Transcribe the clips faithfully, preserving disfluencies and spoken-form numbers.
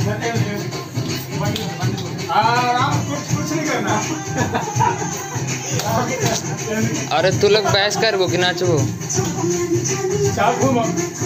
कुछ नहीं करना। अरे तू लोग बहस कर वो कि नाचबो। चल घूम।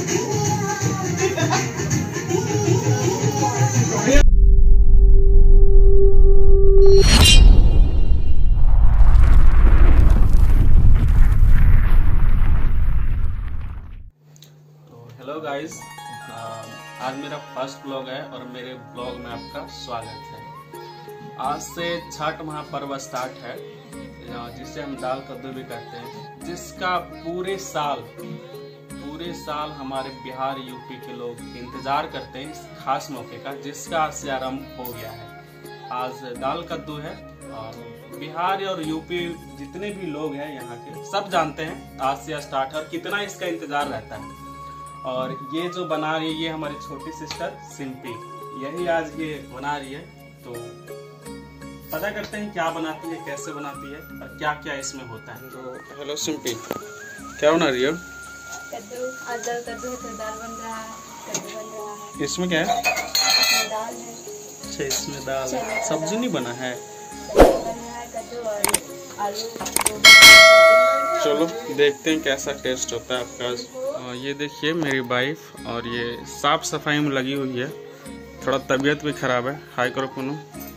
हेलो गाइस, आज मेरा फर्स्ट ब्लॉग है और मेरे ब्लॉग में आपका स्वागत है। आज से छठ महापर्व स्टार्ट है, जिसे हम दाल कद्दू भी कहते हैं, जिसका पूरे साल पूरे साल हमारे बिहार यूपी के लोग इंतजार करते हैं इस खास मौके का, जिसका आज से आरंभ हो गया है। आज दाल कद्दू है और बिहार और यूपी जितने भी लोग हैं यहाँ के सब जानते हैं आज से स्टार्ट है और कितना इसका इंतजार रहता है। और ये जो बना रही है ये हमारी छोटी सिस्टर सिंपी, यही आज ये बना रही है। तो पता करते हैं क्या बनाती है, कैसे बनाती है और क्या क्या इसमें होता है। तो हेलो सिंपी, क्या बना रही हो? कद्दू। आज दाल कद्दू है तो दाल बन रहा है, कद्दू बन रहा है। इसमें क्या है? इसमें दाल है। अच्छा, इसमें दाल है, सब्जी नहीं बना है। बन रहा है कद्दू और आलू। चलो देखते हैं कैसा टेस्ट होता है आपका। ये देखिए मेरी वाइफ, और ये साफ सफाई में लगी हुई है। थोड़ा तबीयत भी खराब है, हाई करो पुनू।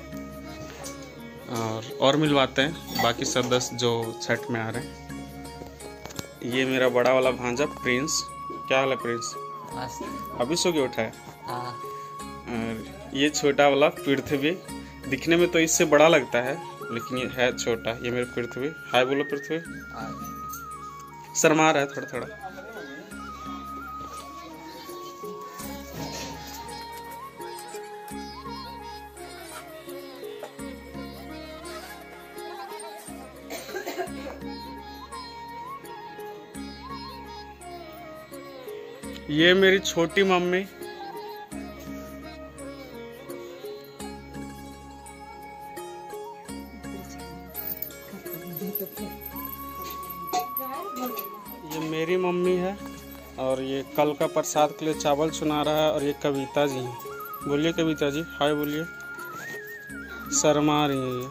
और और मिलवाते हैं बाकी सदस्य जो छठ में आ रहे हैं। ये मेरा बड़ा वाला भांजा प्रिंस। क्या हाल है प्रिंस? अभी सो के उठा है। और ये छोटा वाला पृथ्वी, दिखने में तो इससे बड़ा लगता है लेकिन ये है छोटा। ये मेरे पृथ्वी। हाय बोलो पृथ्वी। शर्मा रहा है थोड़ा थोड़ा। ये मेरी छोटी मम्मी। ये मेरी मम्मी है और ये कल का प्रसाद के लिए चावल चुना रहा है। और ये कविता जी हैं। बोलिए कविता जी, हाय बोलिए। शर्मा रही है ये।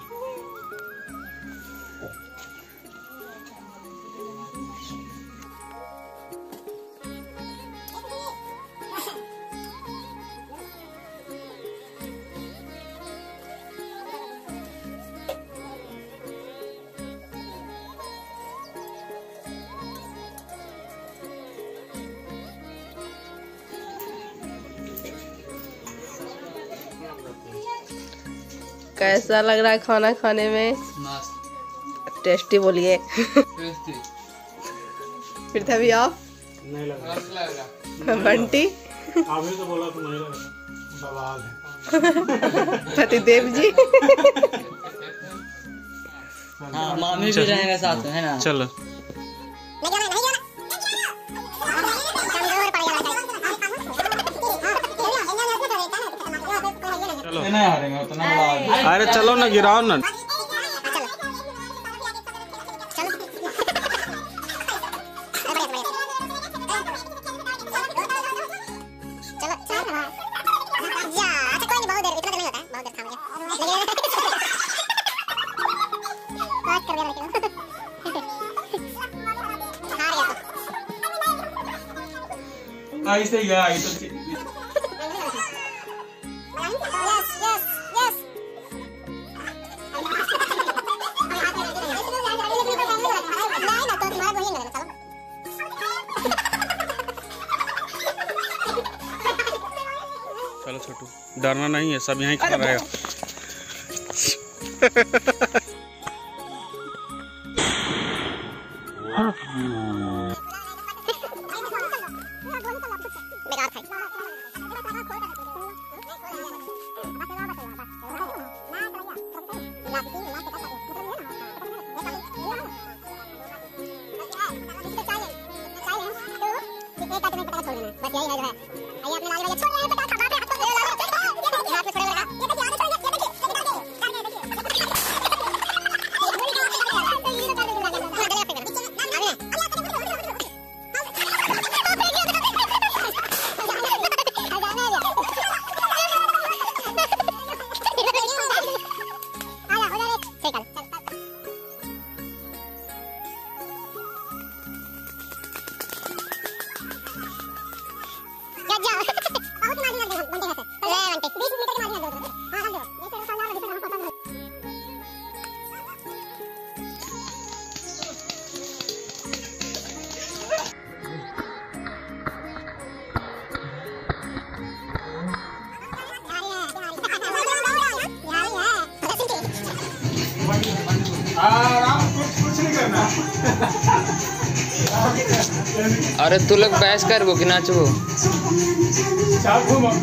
कैसा लग रहा है खाना खाने में? टेस्टी बोलिए। पृथ्वी आप? नहीं लगा। बंटी? अभी तो बोला तो नहीं लगा। बवाल है। सतीदेव जी? हाँ, मामी भी रहेंगे साथ में, है ना? चलो नहीं आ रहे उतना बड़ा। अरे चलो ना, गिराओ ना। ऐसे ही है, ऐसे चलो छोटू, डरना नहीं है, सब यहीं खड़ा रहेगा। अरे तू लोग बहस करबो कि नाचबो? चाप घूमो।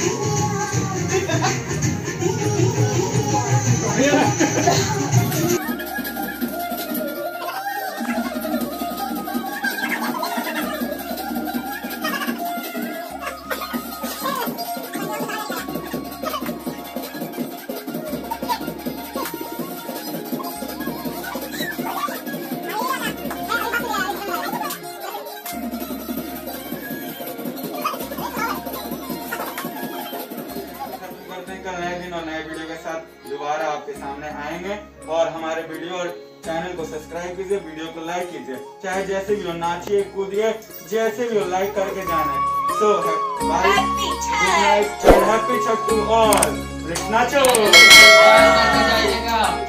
कल नए दिन और नए वीडियो के साथ दोबारा आपके सामने आएंगे और हमारे वीडियो और चैनल को सब्सक्राइब कीजिए, वीडियो को लाइक कीजिए, चाहे जैसे भी हो, नाचिए कूदिए, जैसे भी हो, लाइक करके जाना है। So bye, good night, happy Chhath to all, nacho.